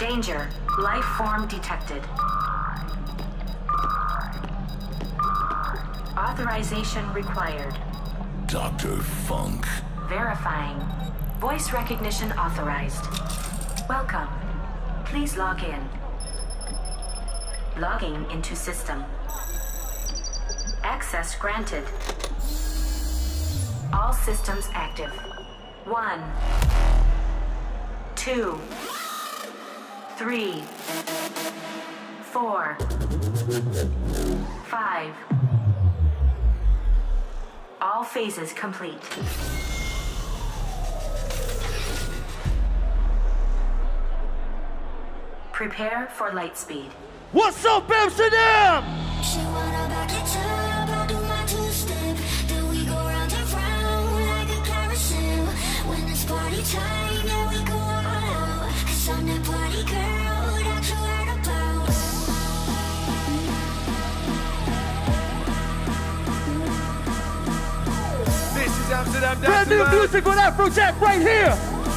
Danger. Life form detected. Authorization required. Dr. Funk. Verifying. Voice recognition authorized. Welcome. Please log in. Logging into system. Access granted. All systems active. 1, 2, 3, 4, 5. All phases complete. Prepare for light speed. What's up, Amsterdam? She wanna back it up, I'll do my two-step. Then we go round and round like a carousel. When it's party time, yeah, we go all out. 'Cause I'm that party girl that you heard about. This is Amsterdam Dance. Brand new music with Afrojack right here.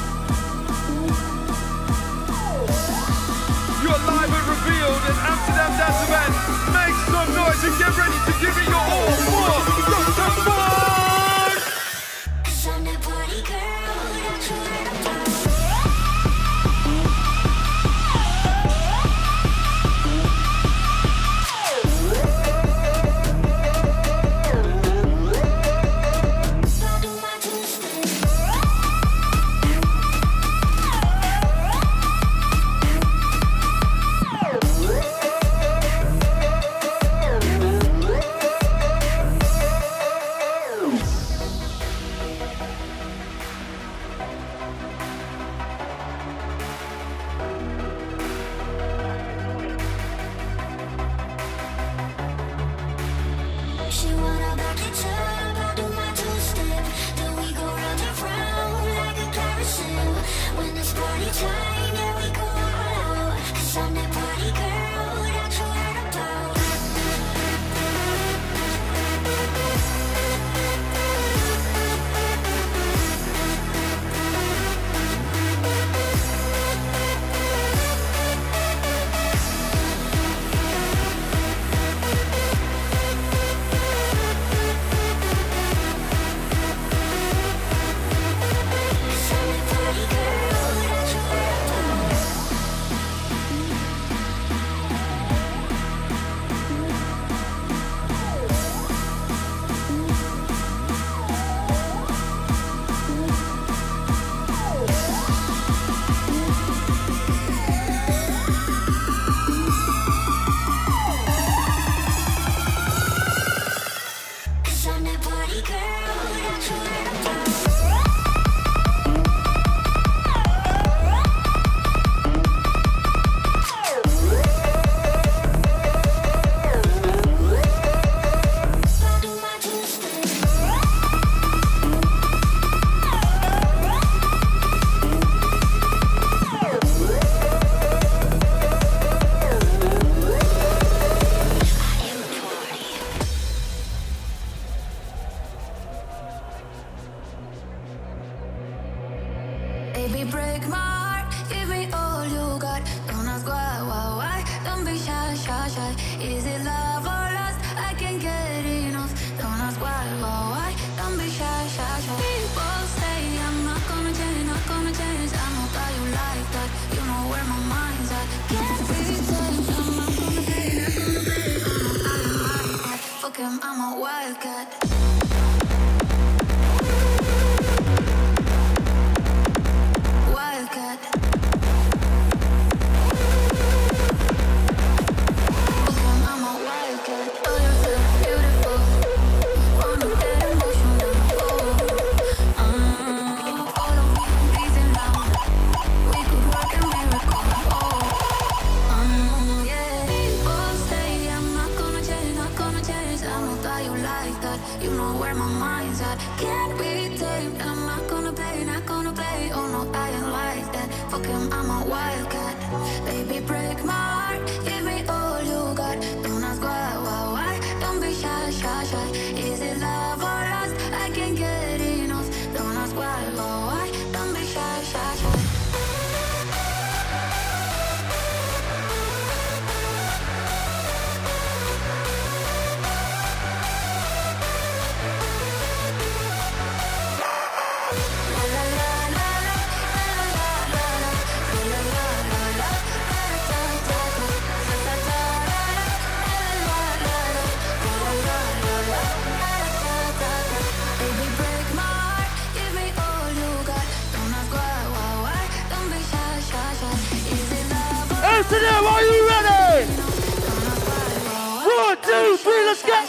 You're live and revealed at Amsterdam Dance Event. Make some noise and get ready to give it your all for Dr. Funk! 'Cause I'm that party girl that you heard about. I'll do my two-step. She wanna back it up, I'll do my two-step. Then we go round and round like a carousel. When it's party time, yeah, we go all out. 'Cause I'm that party girl that you heard about. Baby, break my heart, give me all you got. Don't ask why, don't be shy, shy, shy. Is it love or lust? I can't get enough. Don't ask why, don't be shy, shy, shy. People say I'm not gonna change, not gonna change. I know that you like that, you know where my mind's at. Can't be changed, I'm not gonna play, not gonna play. I know I like that, fuck him, I'm a wildcat. Wildcat. I'm a wildcat. Oh, you're so beautiful. Wanna get emotional. Follow me, please and now. We could work a miracle. Yeah. People say I'm not gonna change, not gonna change. I know that you like that. You know where my mind's at. Can't be tamed. I'm not gonna play, not gonna play. Oh no, I ain't like that. Fuck him, I'm a wildcat. Baby, break my heart, give me all you got. Don't ask why, don't be shy, shy, shy. Is it love or lust? I can't get enough. Don't ask why, don't be shy, shy, shy. listen here, are you ready? 1, 2, 3, let's go.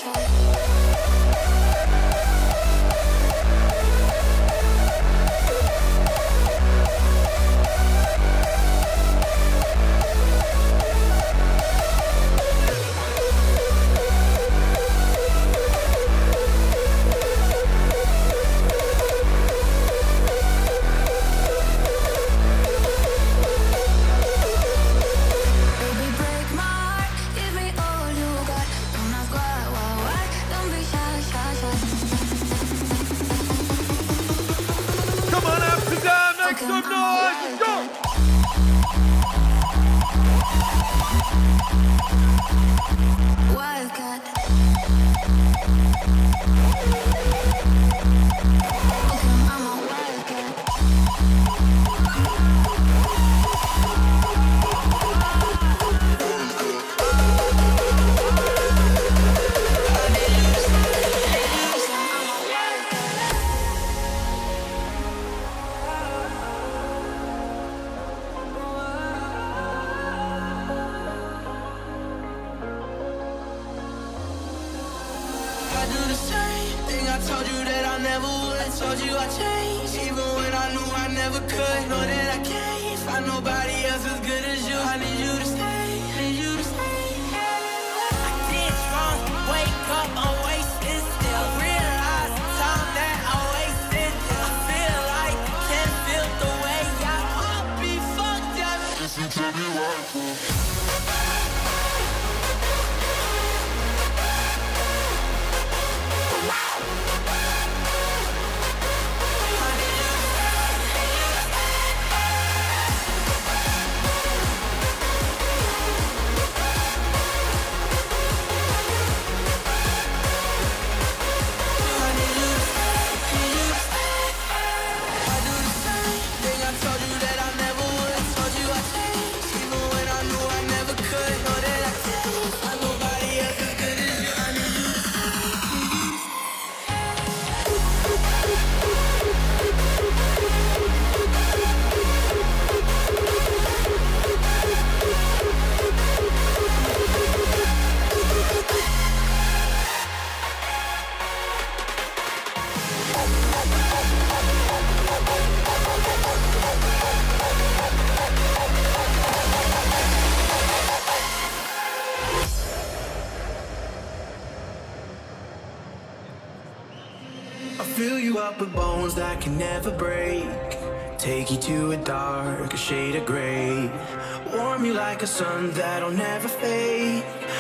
Fill you up with bones that can never break. Take you to a darker shade of gray. Warm you like a sun that'll never fade.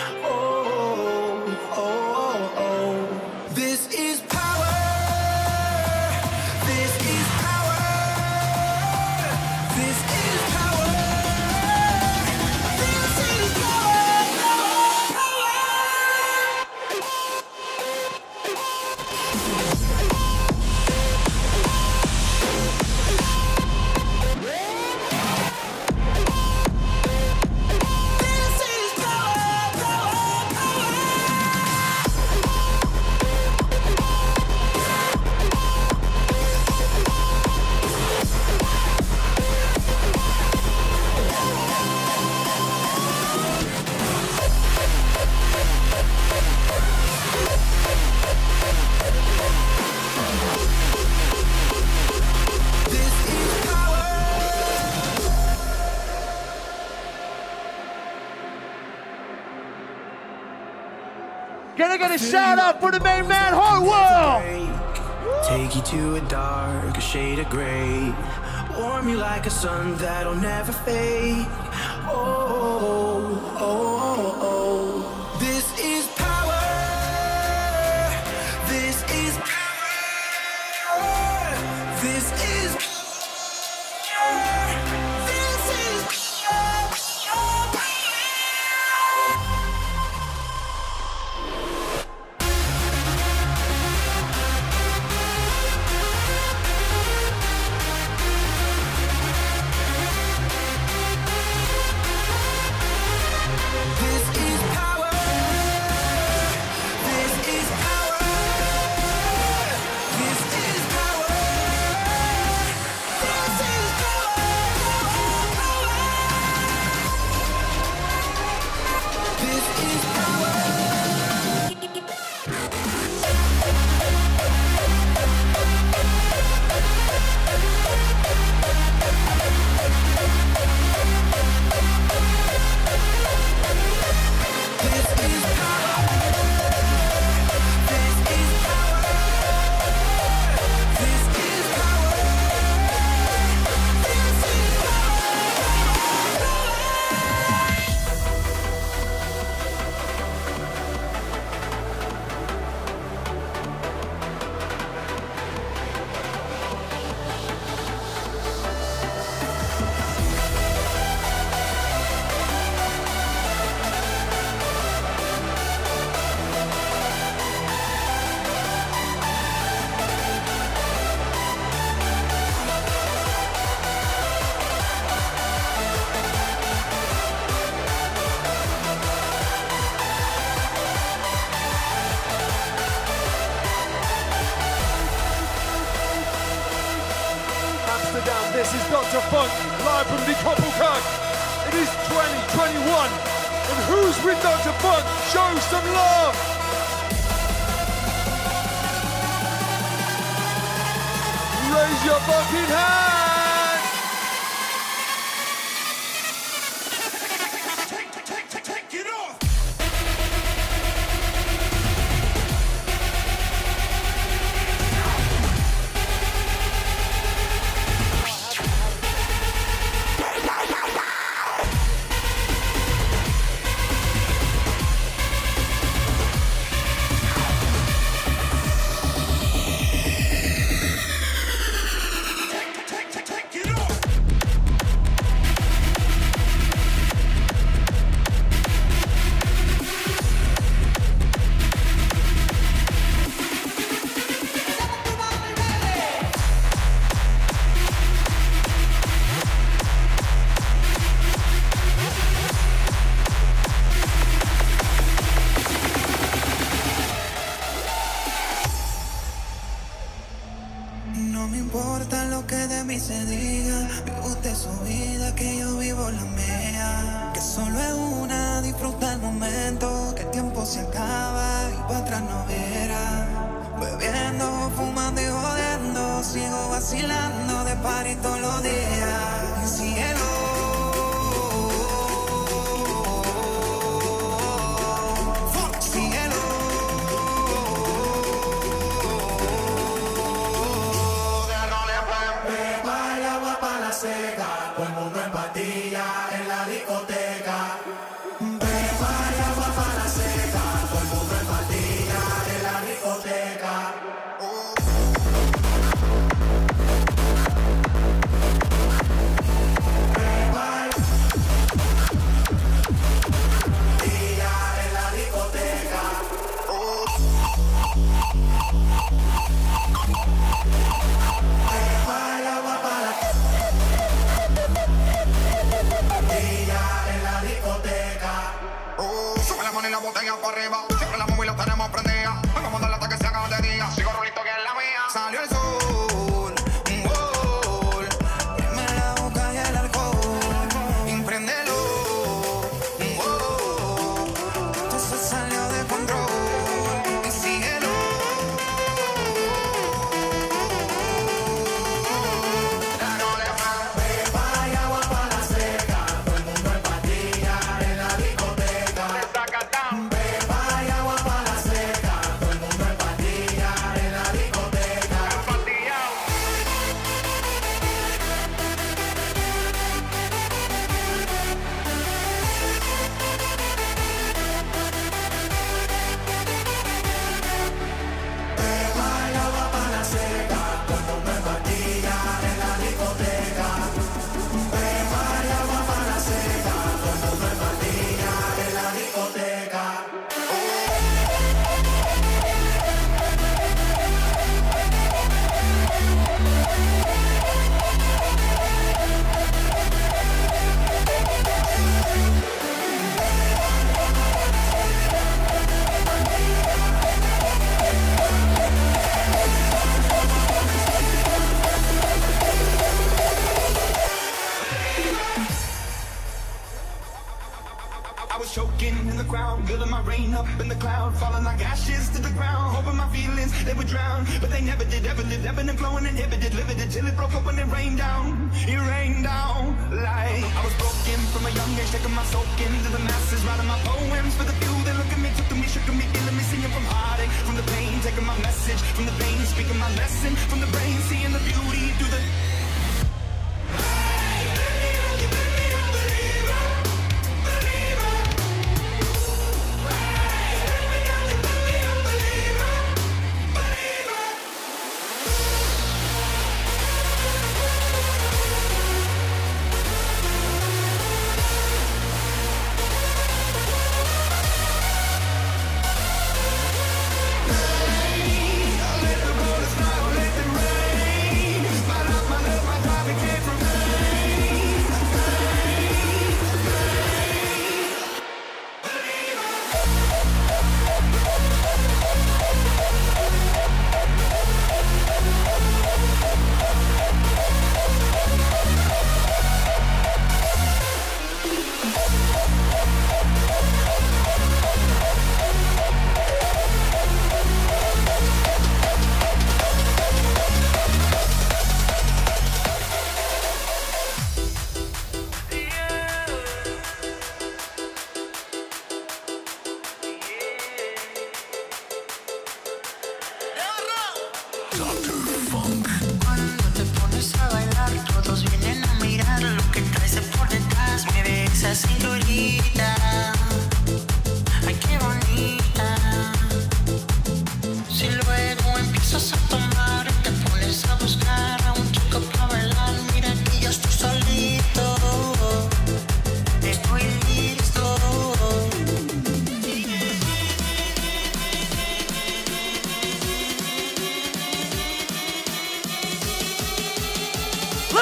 Oh, oh, oh, oh. This is power. This is power. This is power. This is power. Power, power. Can I get a shout out for the main man, Hartwell? Take you to a darker shade of gray. Warm you like a sun that'll never fade. Oh, oh, oh, oh. This is power. This is power. This is power. This is power. Dr. Funk, live from the Koppelkirk. It is 2021, and who's with Dr. Funk? Show some love! Raise your fucking hand! Let the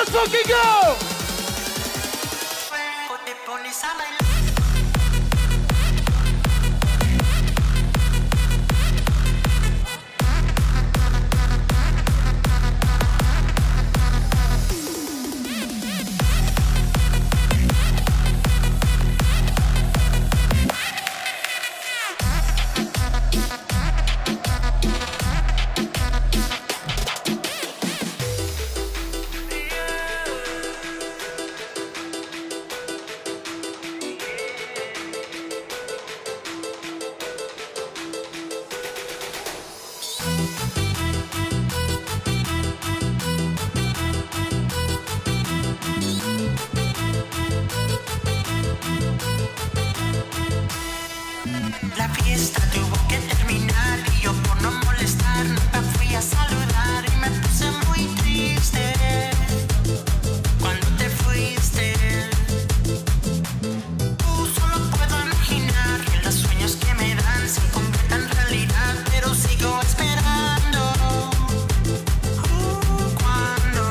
Let's fucking go! Te pones a bailar. La fiesta tuvo que terminar y yo por no molestar nunca fui a saludar y me puse muy triste cuando te fuiste. Solo puedo imaginar que los sueños que me dan se concretan realidad, pero sigo esperando. ¿Cuándo?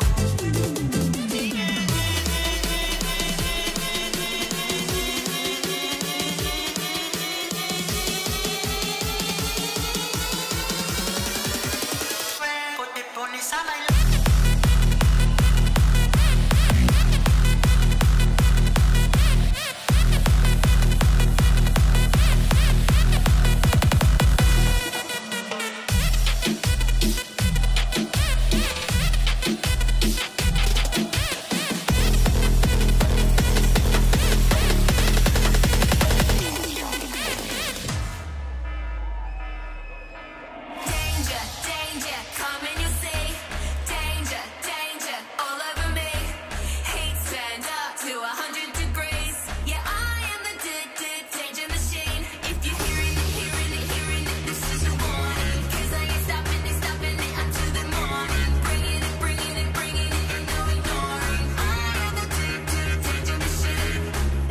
Te pones a bailar. Danger, danger, come and you see. Danger, danger, all over me. Heat stand up to 100 degrees. Yeah, I am the danger machine. If you're hearing it, this is a warning. 'Cause I ain't stopping it until the morning. Bringing it, and no ignoring. I am the danger machine.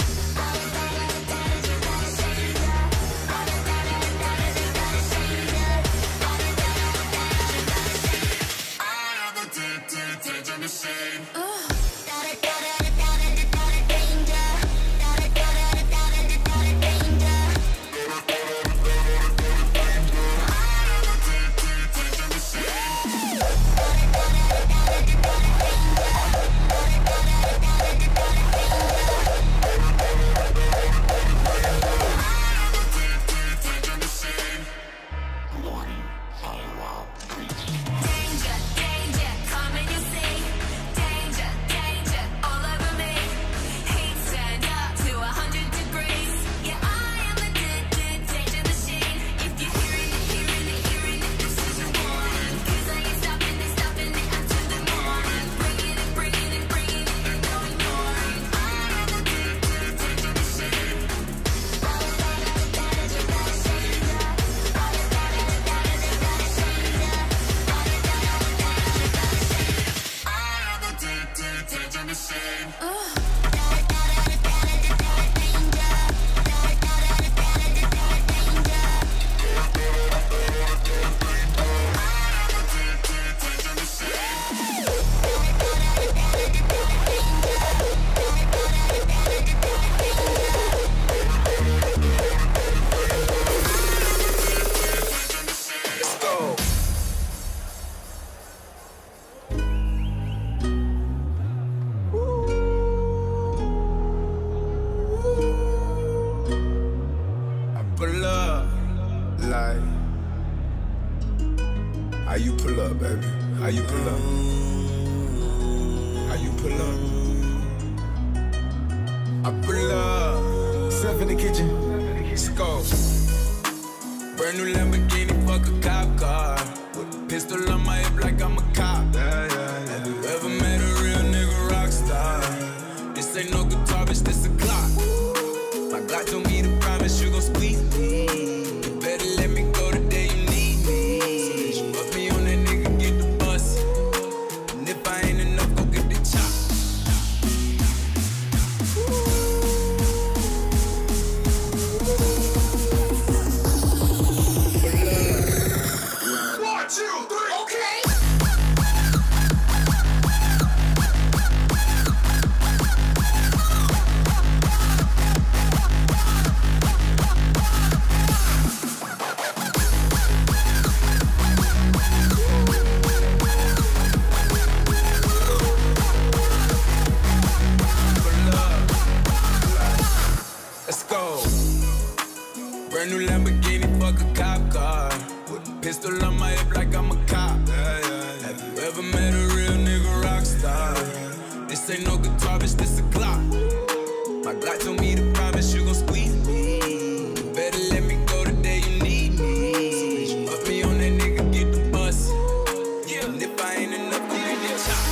Danger machine. Danger, danger, come and you see. Danger, danger, all over me. Heat stand up to 100 degrees. Yeah, I am the danger machine. If you're hearing it, this is a warning. 'Cause I ain't stopping it until the morning. Bringing it, and no ignoring. I am the danger machine. I am the danger machine. I pull up, like, how you pull up, baby? How you pull up? How you pull up? I pull up, self in the kitchen, let's go. Brand new Lamborghini, fuck a cop car. With a pistol on my hip like I'm a cop. Have you ever met a real nigga rock star? This ain't no guitar, bitch, this a clock. My God told me to promise you gon' squeeze me. You better let me go the day you need me. So bitch, fuck me on that nigga, get the bus. And if I ain't enough, go get the chop. Pull up. Pistol on my hip like I'm a cop. Have you ever met a real nigga rock star? This ain't no guitar, bitch, this a Glock. My Glock told me to promise you gon' squeeze me. You better let me go the day you need me. Put me on that nigga, get the bus. And if I ain't enough, come in the chop.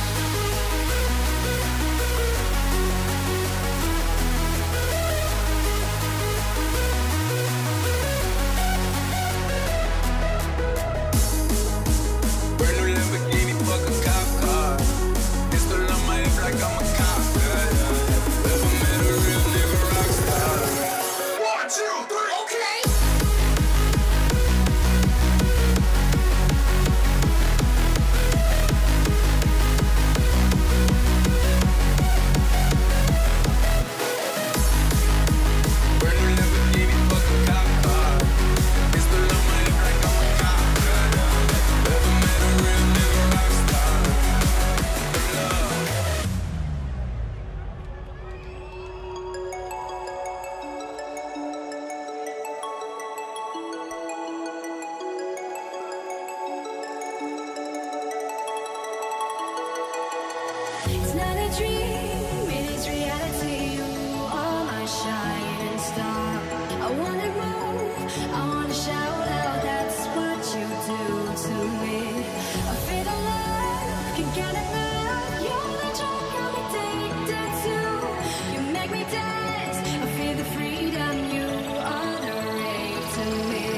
It's not a dream, it is reality. You are my shining star. I wanna move, I wanna shout out. That's what you do to me. I feel the love, can't get enough. You're the drug I'm addicted to. You make me dance, I feel the freedom. You are the rave to me.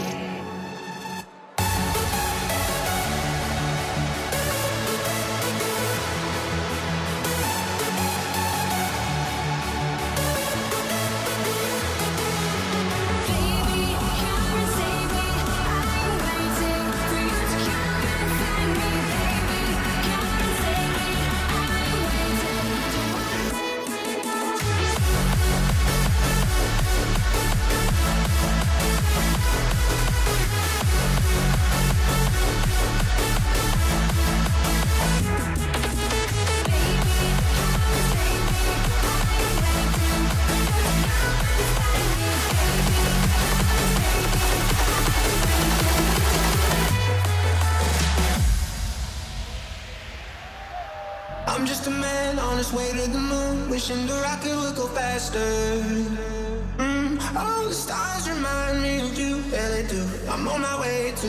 I'm just a man on his way to the moon, wishing the rocket would go faster. All the stars remind me of you, yeah they do. I'm on my way to.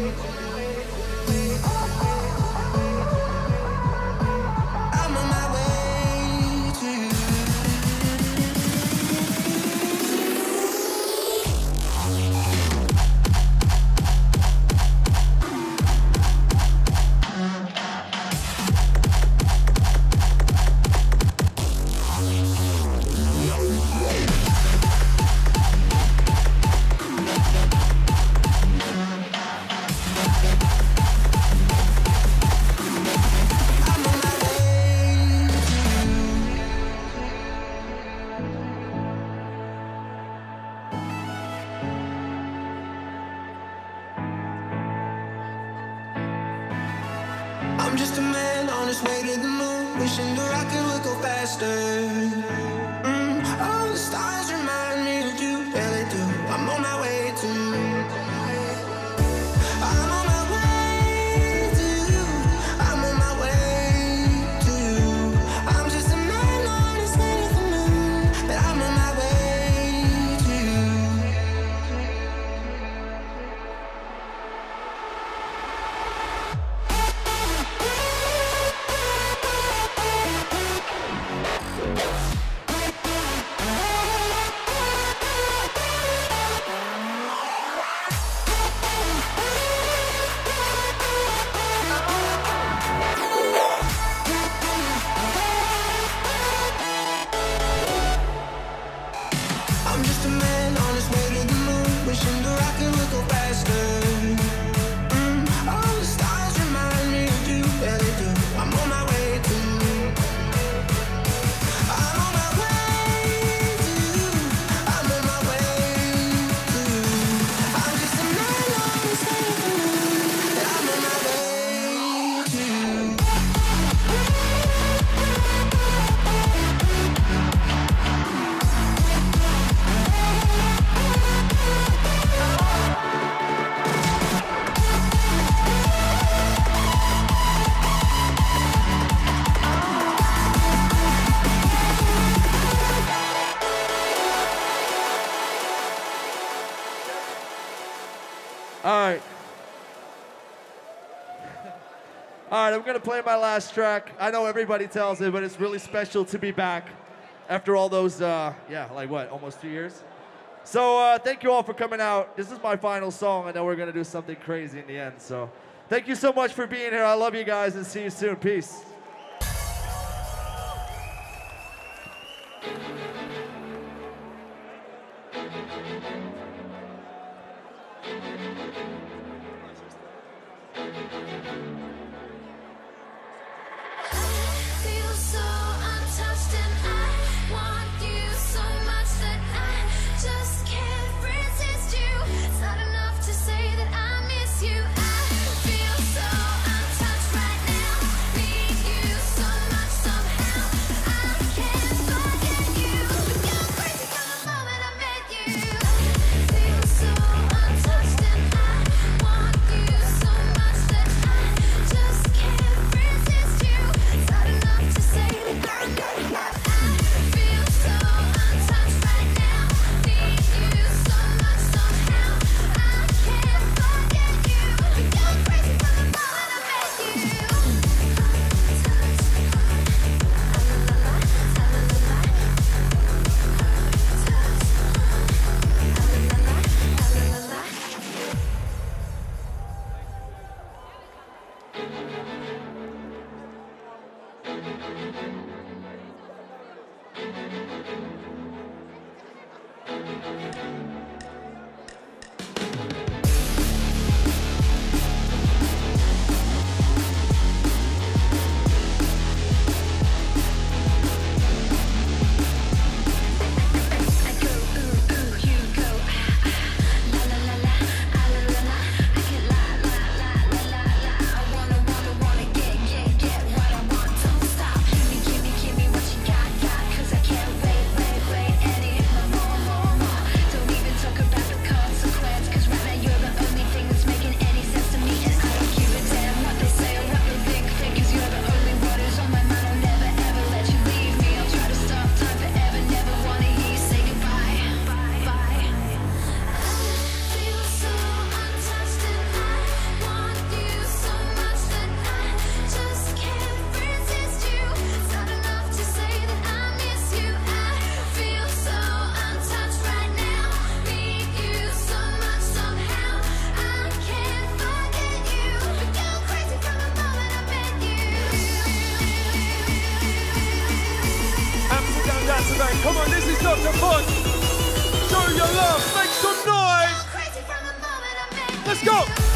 I'm on my way to you. I'm just a man on his way to the moon, wishing the rocket would go faster. All the stars remind me of you, yeah they do. I'm on my way to. I'm on my way to you. I'm on my way to you. I'm just a man on his way to the moon, but I'm on my way to you. All right, I'm gonna play my last track. I know everybody tells it, but it's really special to be back after all those, like what, almost 2 years? So thank you all for coming out. This is my final song, and then we're gonna do something crazy in the end. So thank you so much for being here. I love you guys, and see you soon. Peace. Feel so untouched and I want you so much that I just can't resist you. It's not enough to say that I miss you. I feel so untouched right now. Need you so much somehow. I can't forget you. Got crazy from the moment I met you. Feel so untouched and I want you so much that I just can't resist you. It's not enough to say that I feel so untouched right now. Need you so much somehow. I can't forget you. Got crazy from the moment I met Come on, this is Dr. Funk. Show your love, make some noise. Let's go.